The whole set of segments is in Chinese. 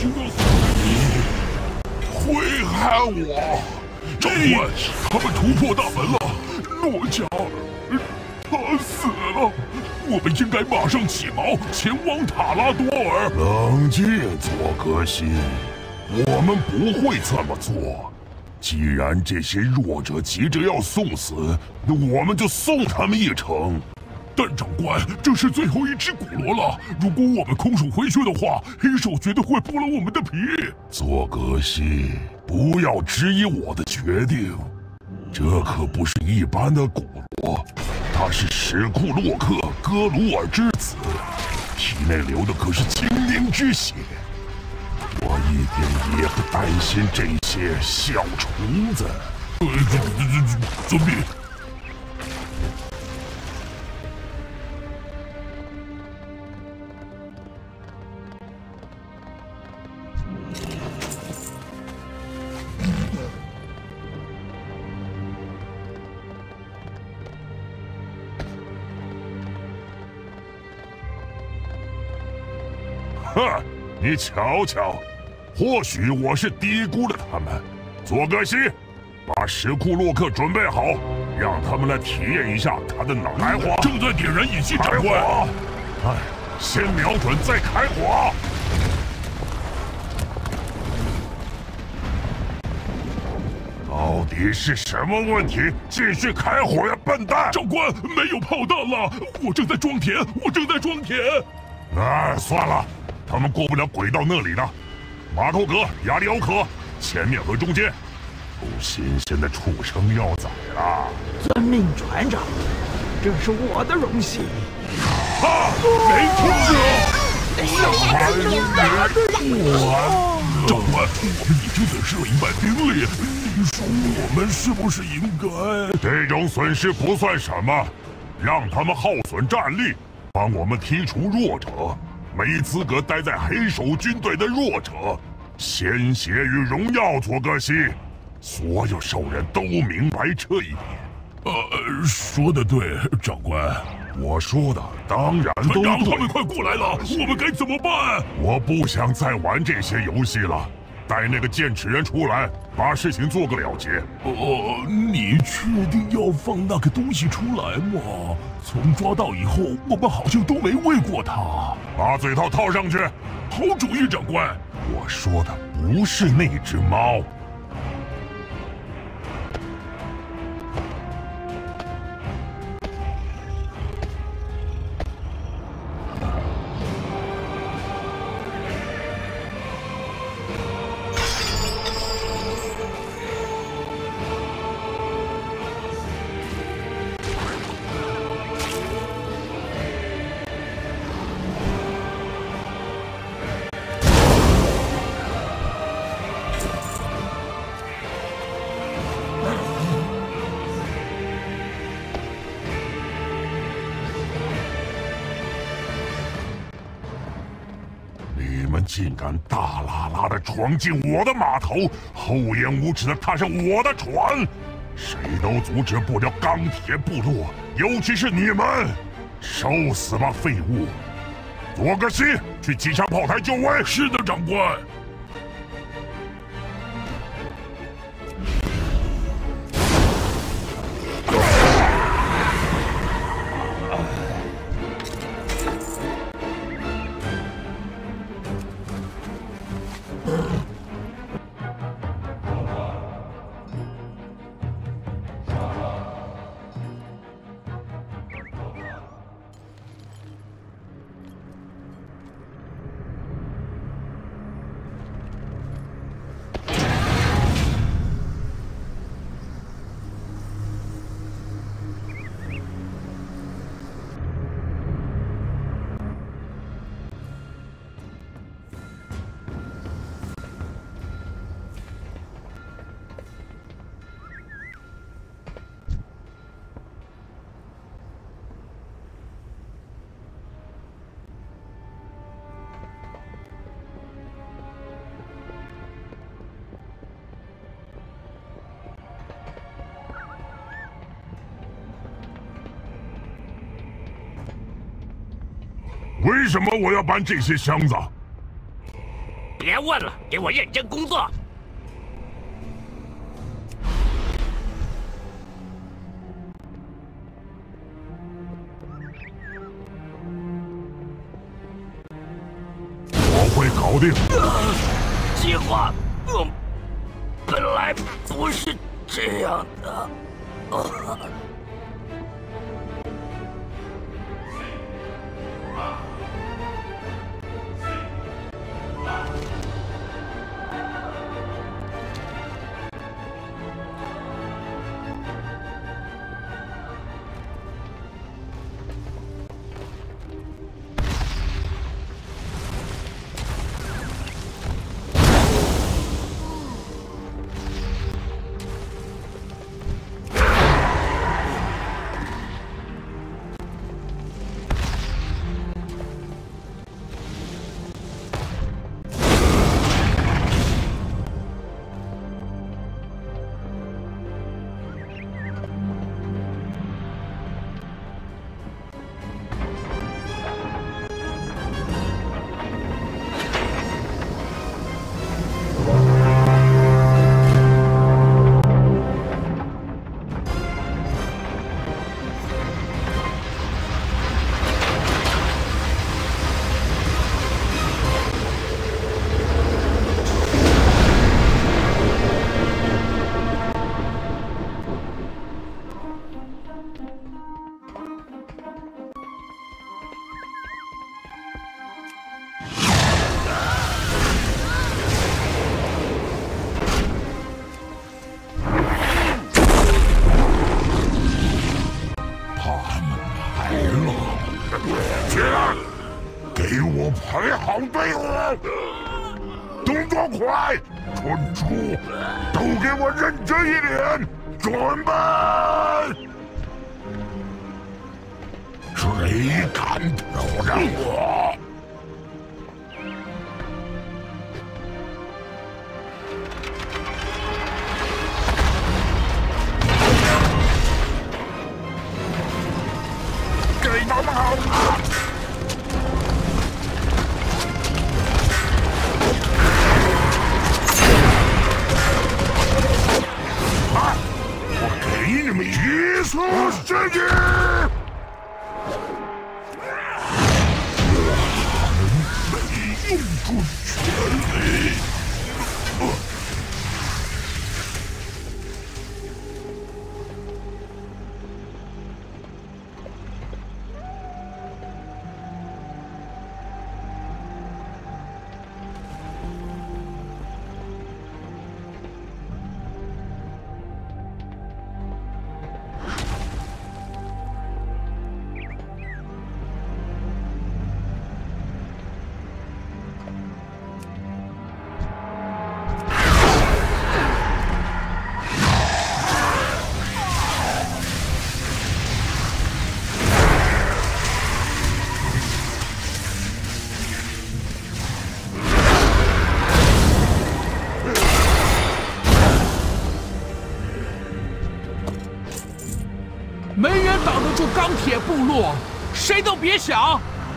就要死！会害我！长官，他们突破大门了，诺加尔，他死了。我们应该马上起锚，前往塔拉多尔。 冷静，佐格西，我们不会这么做。既然这些弱者急着要送死，那我们就送他们一程。 但长官，这是最后一只古罗了。如果我们空手回去的话，黑手绝对会剥了我们的皮。 佐格西，不要质疑我的决定。这可不是一般的古罗，他是史库洛克·戈鲁尔之子，体内流的可是精灵之血。我一点也不担心这些小虫子。 遵命。 哼，你瞧瞧，或许我是低估了他们。佐格西，把史库洛克准备好，让他们来体验一下他的能耐。开火！ 正在点燃引信，长官。 哎，先瞄准，再开火。到底是什么问题？继续开火呀，笨蛋！ 长官，没有炮弹了，我正在装填， 哎，算了。他们过不了轨道那里的，马头格、亚里奥可，前面和中间。不新鲜的畜生要宰了。 遵命，船长，这是我的荣幸。 没听见？ 长官，我们已经损失了100兵力，你说我们是不是应该？ 这种损失不算什么，让他们耗损战力，帮我们剔除弱者。没资格待在黑手军队的弱者，鲜血与荣耀，佐格西，所有兽人都明白这一点。 说得对，长官。 我说的当然都对。 他们快过来了，我们该怎么办？ 我不想再玩这些游戏了。带那个剑齿人出来，把事情做个了结。 你确定要放那个东西出来吗？从抓到以后，我们好像都没喂过它。 把嘴套套上去。 好主意，长官。 我说的不是那只猫。竟敢大喇喇地闯进我的码头，厚颜无耻地踏上我的船，谁都阻止不了钢铁部落，尤其是你们！受死吧，废物！佐格西，去机枪炮台就位。 是的，长官。 为什么我要搬这些箱子？ 别问了，给我认真工作。 我会搞定。 计划，本来不是这样的。 给我排好队伍，动作快！蠢猪，都给我认真一点，准备！谁敢挑战我？给他们好看！给你们一次失忆！我没用出全力。 没人挡得住钢铁部落，谁都别想！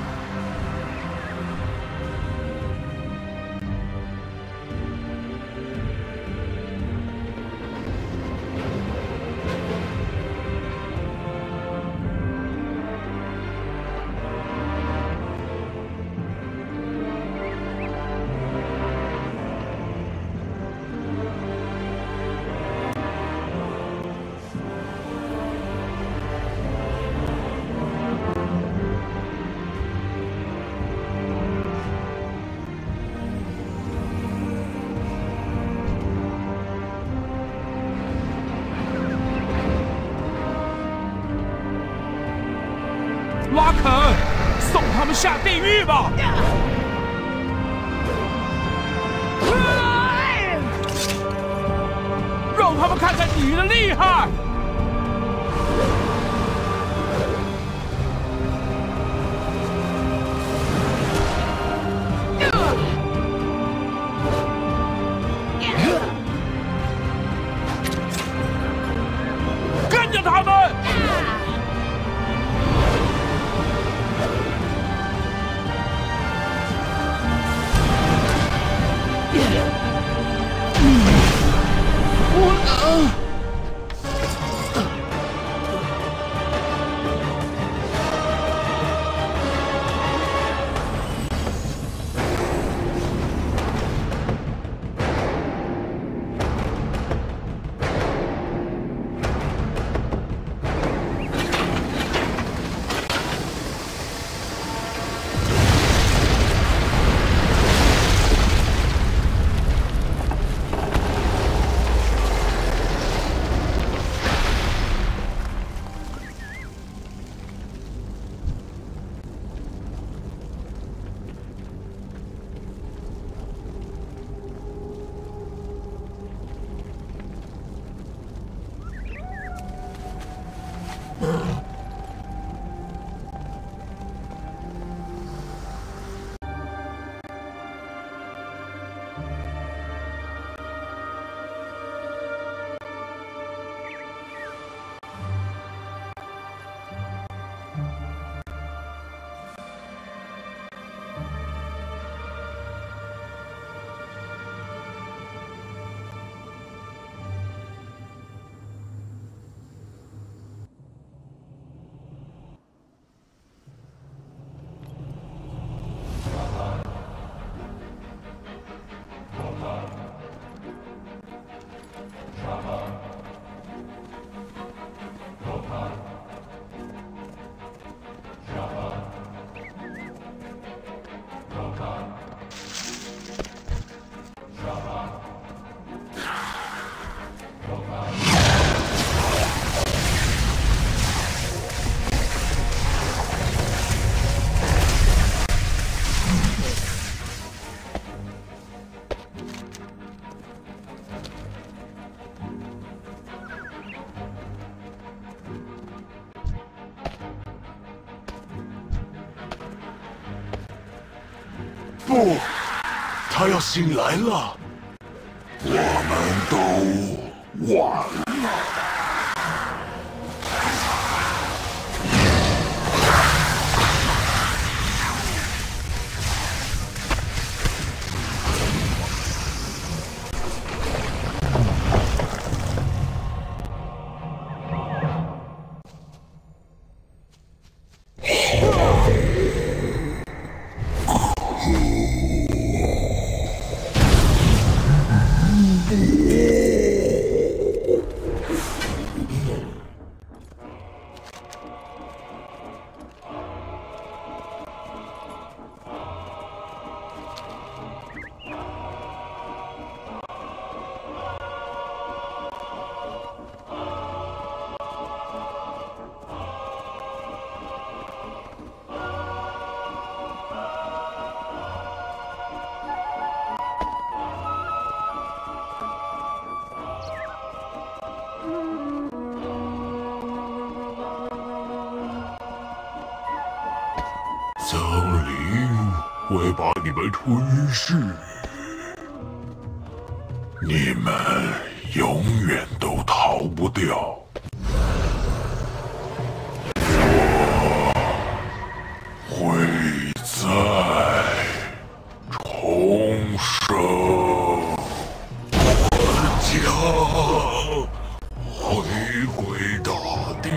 拉肯，送他们下地狱吧！让他们看看你的厉害！跟着他们！ 不，他要醒来了。我们都完了。 森林会把你们吞噬，你们永远都逃不掉。我会再重生，我将回归大地。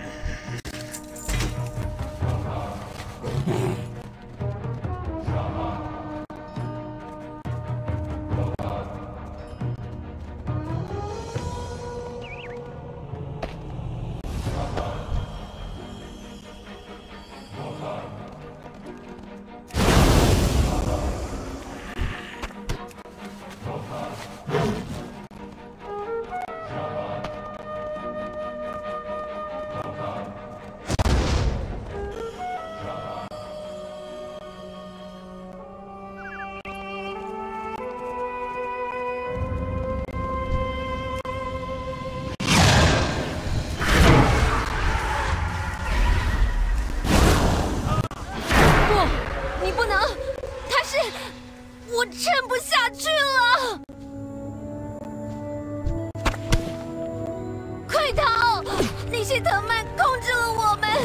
我撑不下去了！快逃！那些藤蔓控制了我们。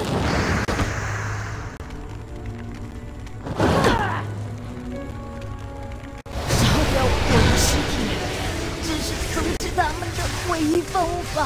烧掉我的尸体，这是阻止他们的唯一方法。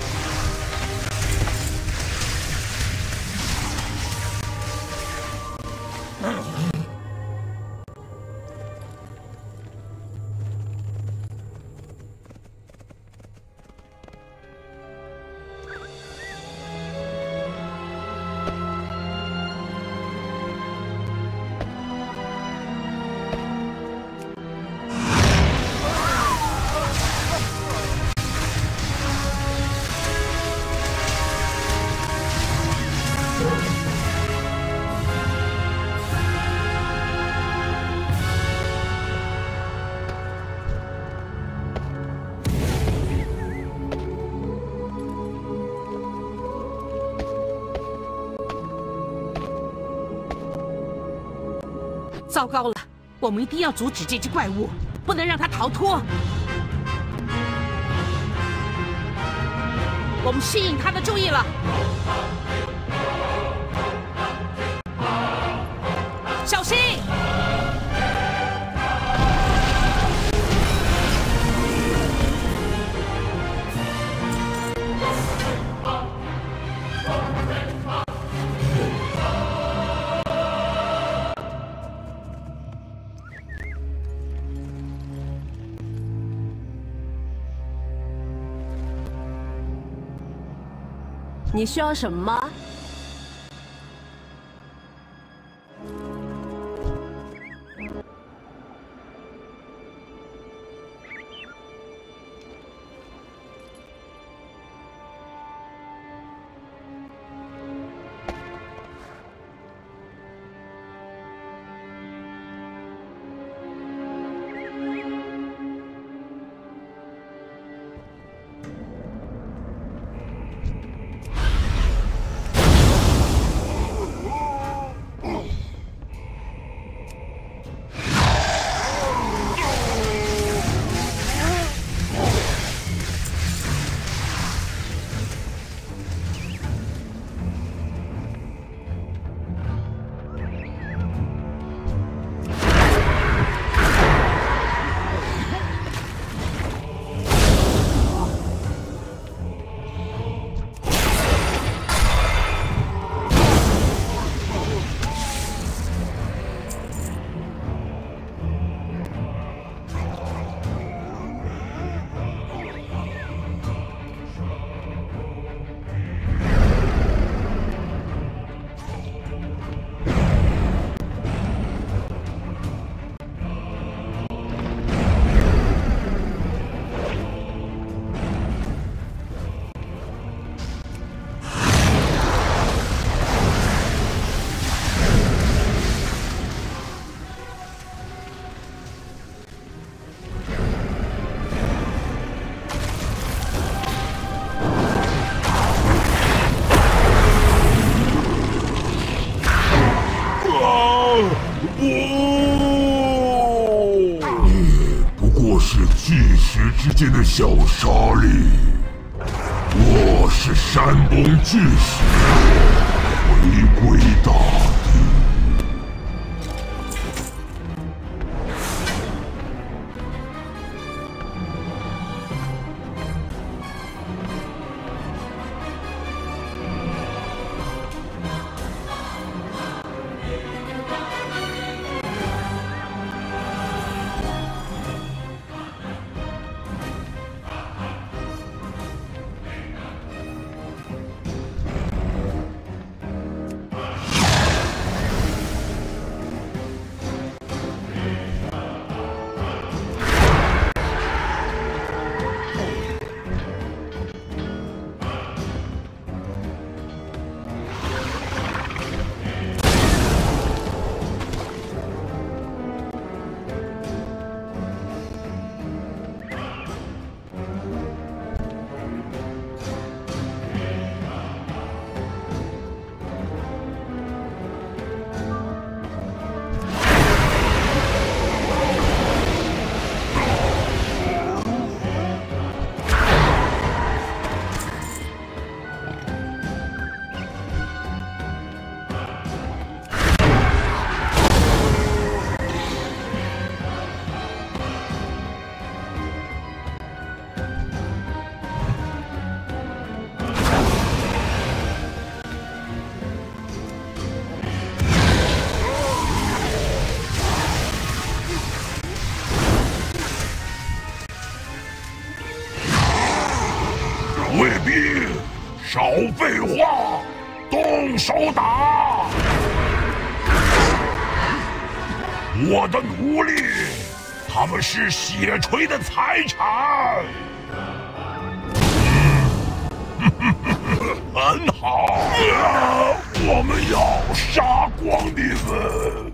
糟糕了，我们一定要阻止这只怪物，不能让它逃脱。我们吸引它的注意了，小心！ 你需要什么吗？ 不过是巨石之间的小沙粒。我是山崩巨石，回归大地。卫兵，少废话，动手打！我的奴隶，他们是血锤的财产。很好，我们要杀光你们！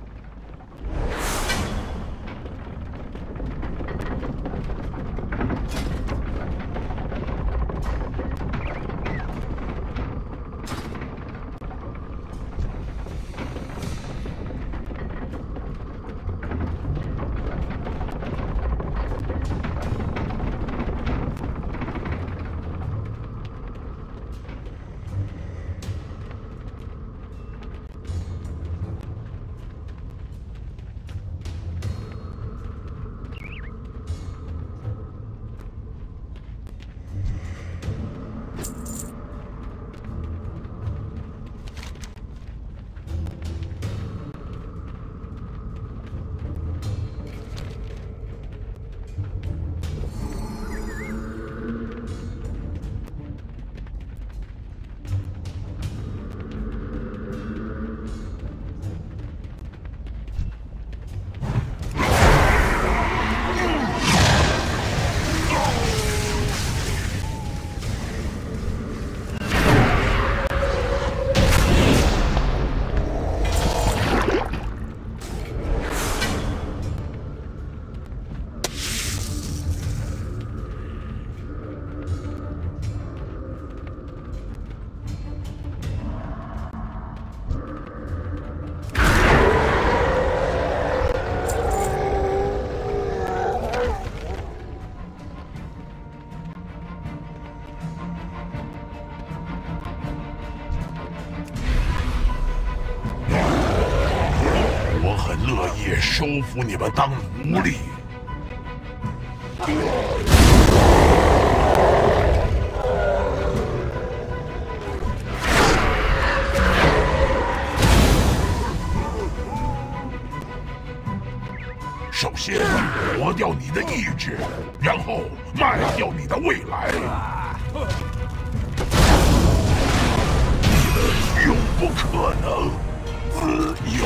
乐意收服你们当奴隶。首先磨掉你的意志，然后卖掉你的未来。你们永不可能自由。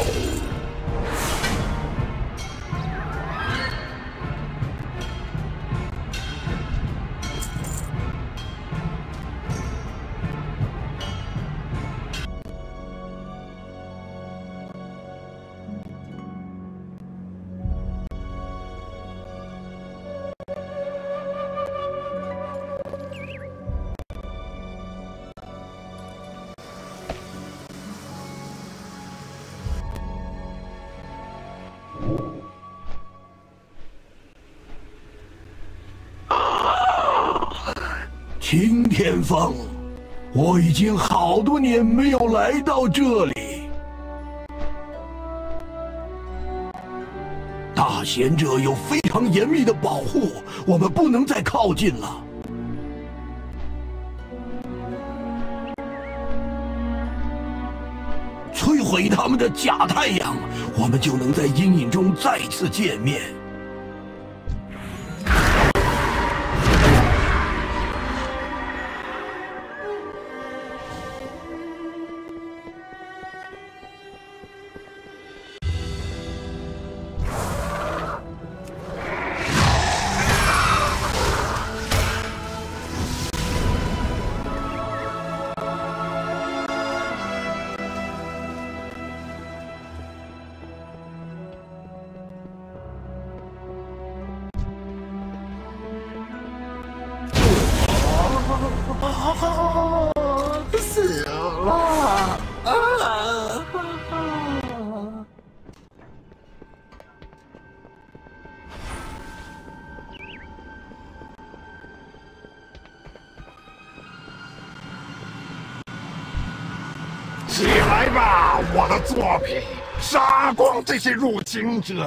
擎天峰，我已经好多年没有来到这里。大贤者有非常严密的保护，我们不能再靠近了。摧毁他们的假太阳，我们就能在阴影中再次见面。 死了！ 起来吧，我的作品，杀光这些入侵者！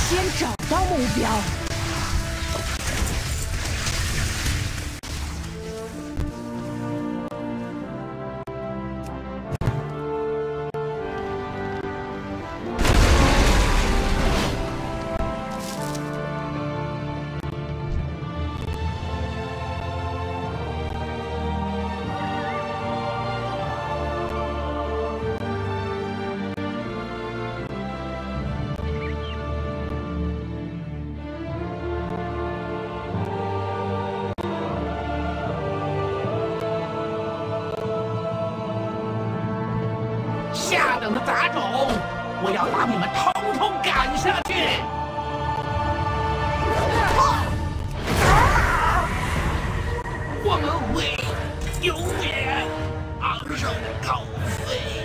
先找到目标。 下等的杂种，我要把你们统统赶下去！我们会永远昂首高飞。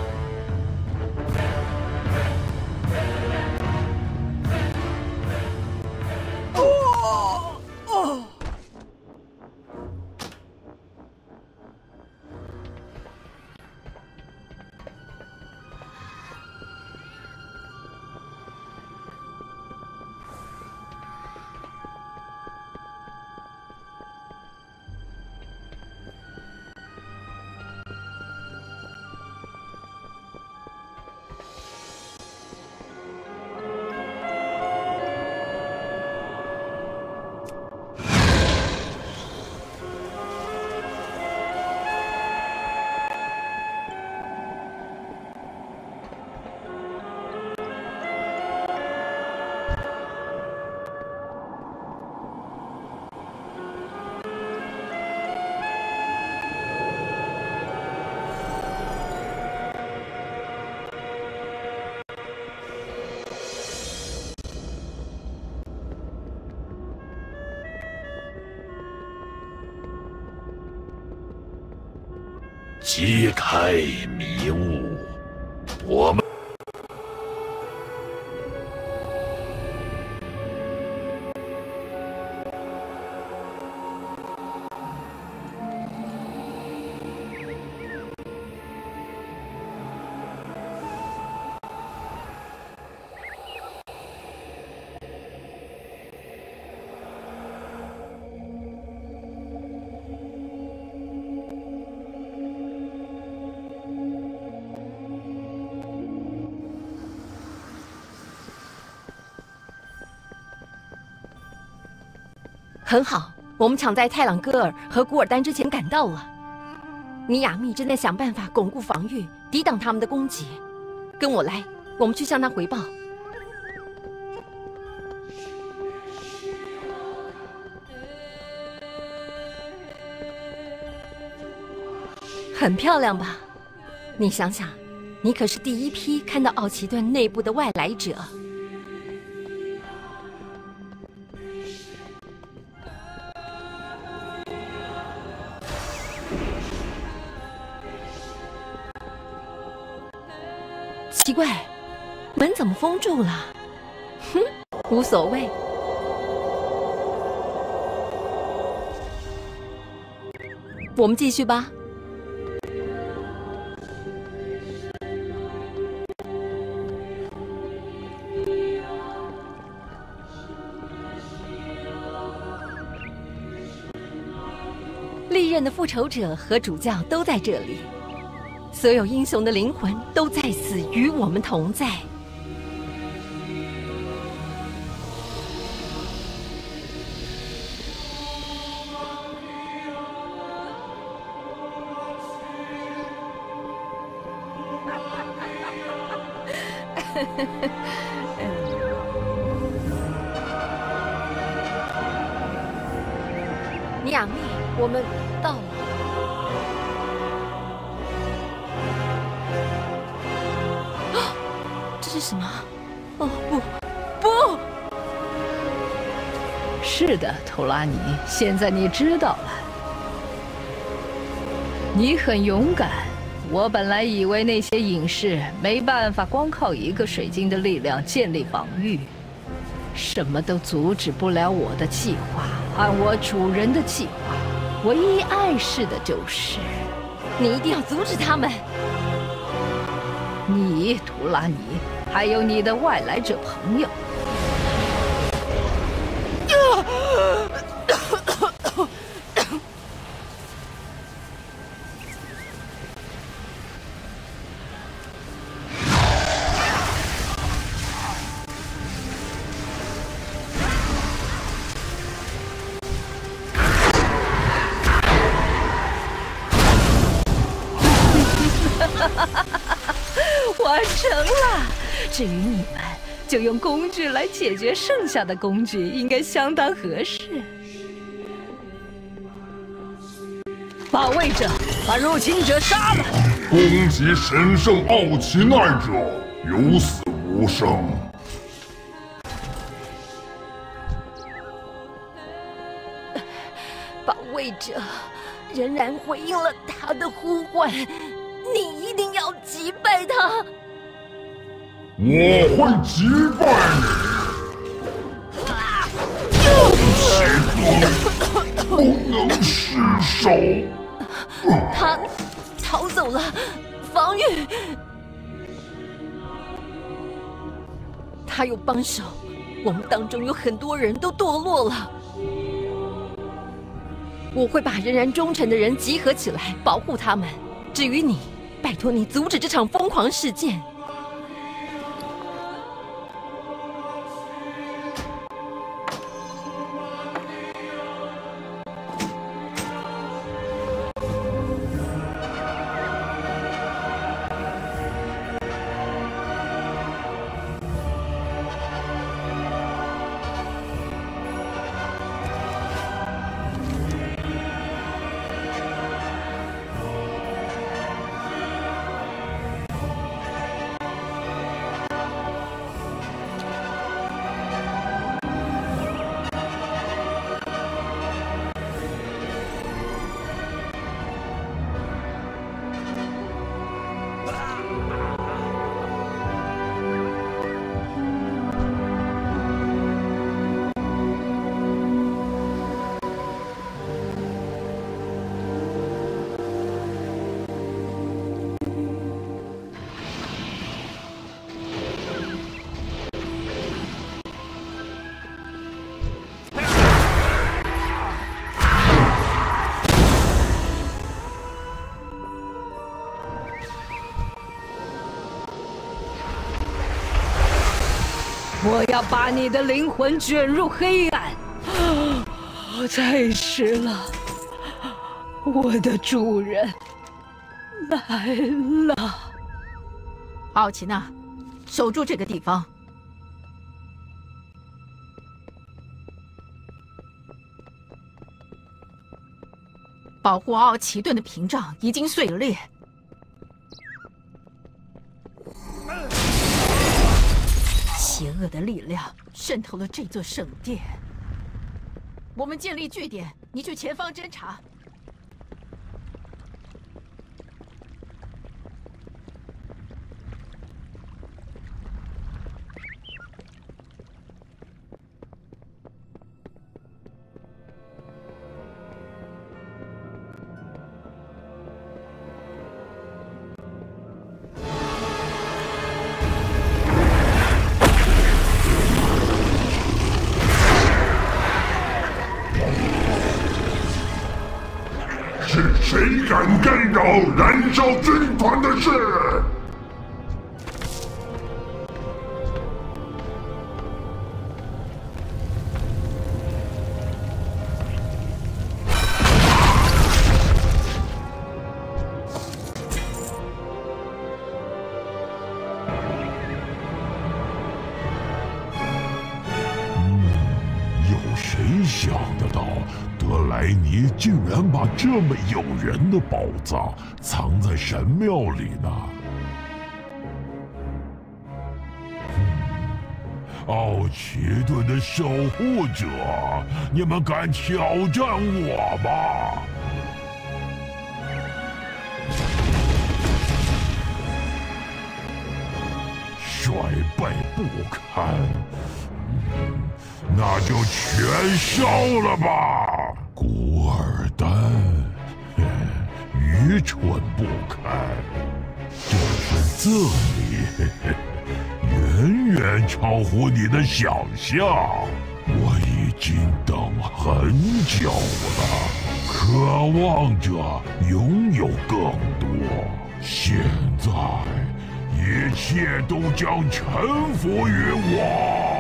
揭开迷雾，我们很好，我们抢在泰朗戈尔和古尔丹之前赶到了。尼亚密正在想办法巩固防御，抵挡他们的攻击。跟我来，我们去向他回报。很漂亮吧？你想想，你可是第一批看到奥奇顿内部的外来者。奇怪，门怎么封住了？哼，无所谓。我们继续吧。历任的复仇者和主教都在这里。所有英雄的灵魂都在此与我们同在。尼亚密，我们到了。这是什么？哦不，不！ 是的，图拉尼，现在你知道了。你很勇敢。我本来以为那些隐士没办法光靠一个水晶的力量建立防御，什么都阻止不了我的计划。按我主人的计划，唯一碍事的就是…… 你一定要阻止他们！ 你，图拉尼，还有你的外来者朋友， 至于你们，就用工具来解决剩下的工具，应该相当合适。保卫者，把入侵者杀了！ 攻击神圣奥奇奈者，有死无生。 保卫者仍然回应了他的呼唤，你一定要击败他。 我会击败你，邪恶不能失手。 他逃走了，防御。他有帮手，我们当中有很多人都堕落了。我会把仍然忠诚的人集合起来，保护他们。至于你，拜托你阻止这场疯狂事件。 我要把你的灵魂卷入黑暗！太迟了，我的主人来了。 奥奇娜，守住这个地方。保护奥奇顿的屏障已经碎裂。邪恶的力量渗透了这座圣殿。我们建立据点，你去前方侦查。 是谁敢干扰燃烧军团的事？ 有谁想得到？德莱尼竟然把这么诱人的宝藏藏在神庙里呢？奥奇顿的守护者，你们敢挑战我吗？衰败不堪，那就全烧了吧！古尔丹，愚蠢不堪，这份赠礼远远超乎你的想象。我已经等很久了，渴望着拥有更多。现在，一切都将臣服于我。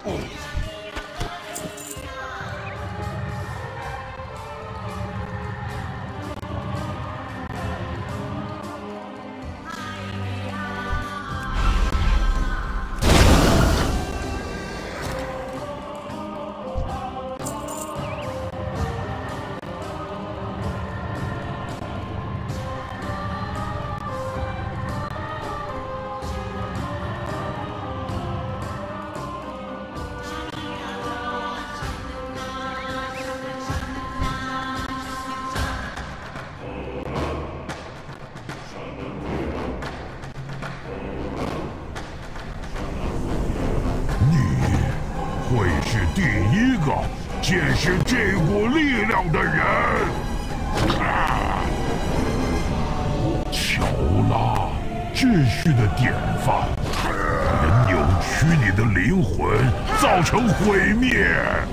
会是第一个见识这股力量的人。乔拉，秩序的典范，能扭曲你的灵魂，造成毁灭。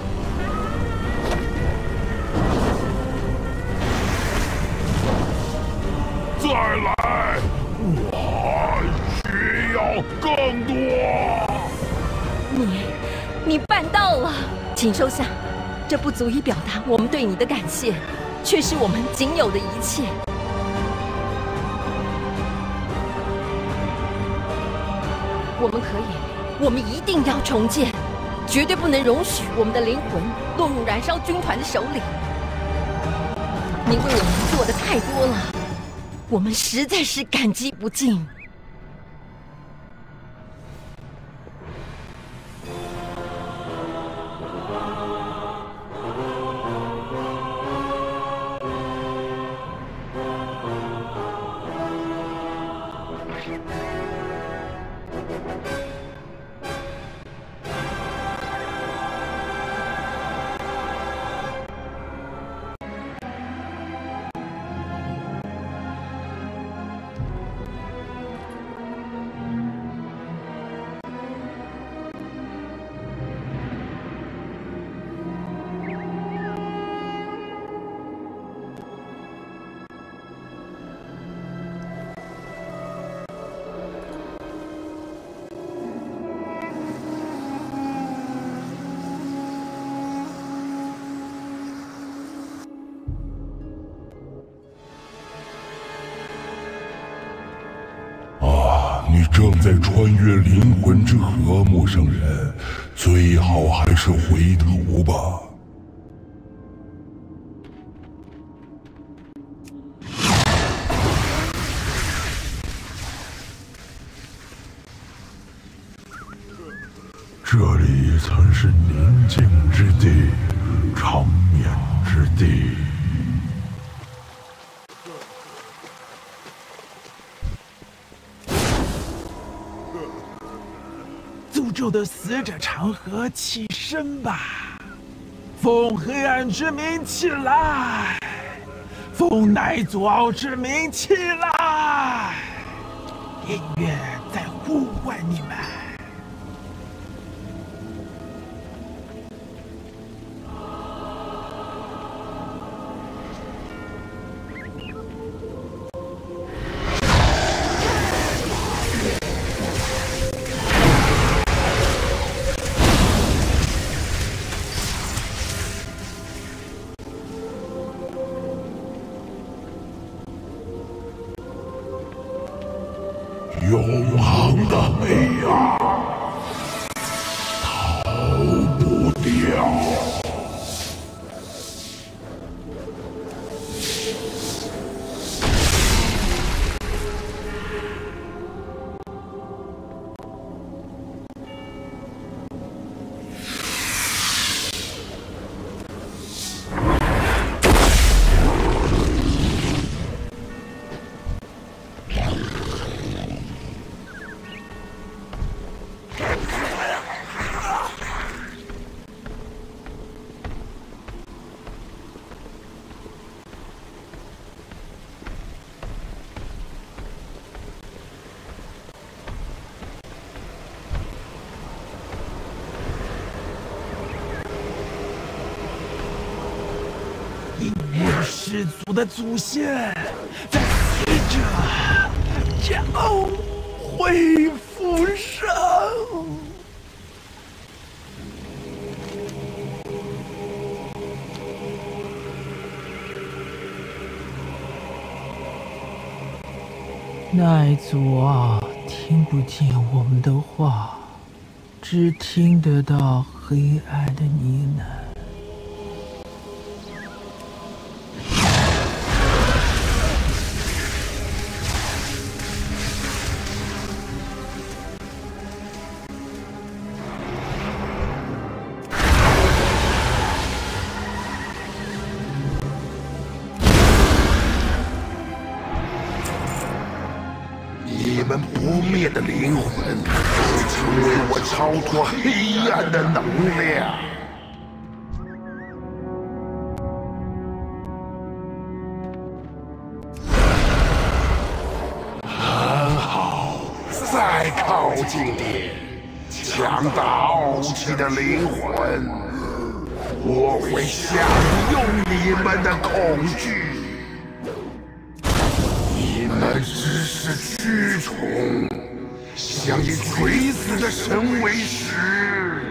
再来，我需要更多。 你办到了，请收下，这不足以表达我们对你的感谢，却是我们仅有的一切。我们可以，我们一定要重建，绝对不能容许我们的灵魂落入燃烧军团的手里。你为我们做的太多了，我们实在是感激不尽。 你正在穿越灵魂之河，陌生人，最好还是回头吧。这里曾是宁静之地，长眠之地。 诅咒的死者长河，起身吧！奉黑暗之名起来，奉乃祖奥之名起来！音乐在呼唤你们。 永恒的黑暗，逃不掉。 氏族的祖先在死者将会复生。 奈祖奥听不见我们的话，只听得到黑暗的呢喃。 你们不灭的灵魂，成为我超脱黑暗的能量。很好，再靠近点，强大傲气的灵魂，我会享用你们的恐惧。你们只是蛆虫，想以垂死的神为食。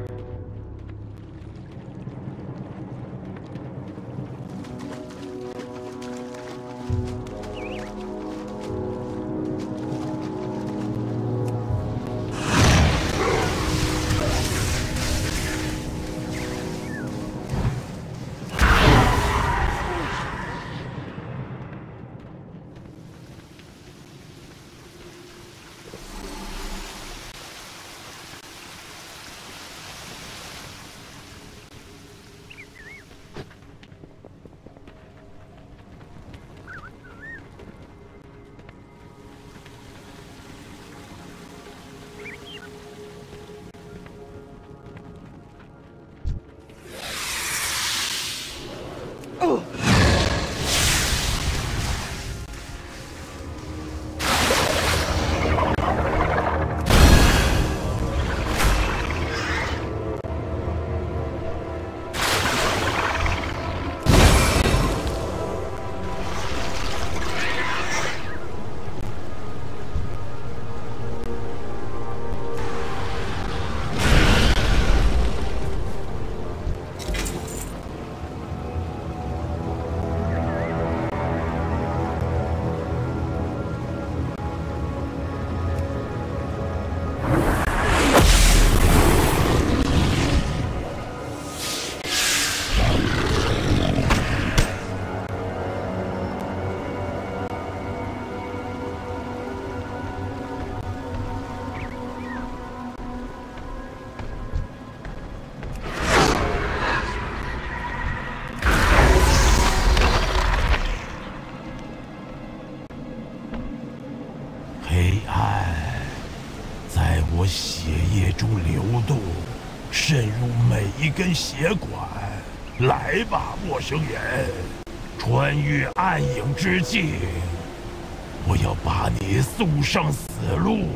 黑暗在我血液中流动，渗入每一根血管。来吧，陌生人，穿越暗影之境，我要把你送上死路。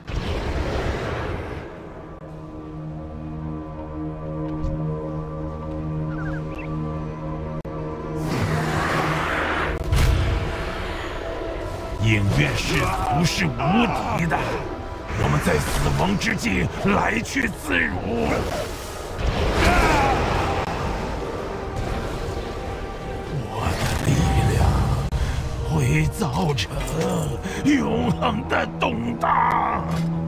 影院世族是无敌的，我们在死亡之境来去自如。我的力量会造成永恒的动荡。